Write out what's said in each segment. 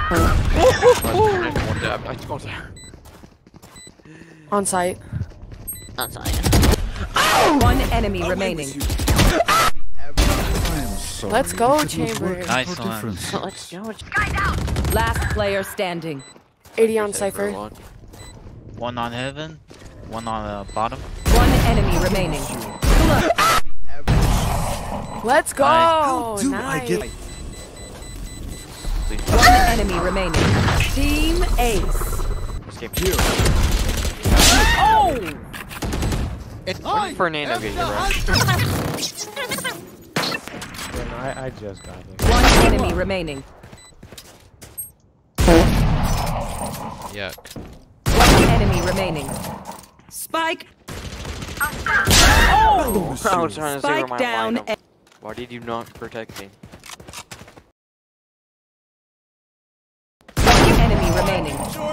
On site. On site. One enemy remaining. Let's go, Chamber. Nice one. Let's go. Last player standing. 80 on Cypher. One on heaven, one on bottom. One enemy remaining. Let's go. Nice. One enemy remaining. Team Ace. Oh! Fernando get you, bro. I just got him. One enemy remaining. Yuck. One enemy remaining. Spike. I was trying to see where Spike my down. line of- Why did you not protect me? One enemy remaining.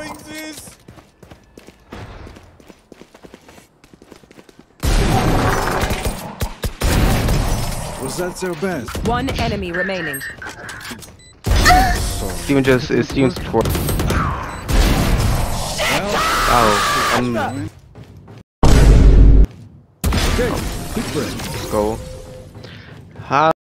Was that their best? One enemy remaining. Steven just is Steven's for. Oh, Okay, quick break. let's go. How?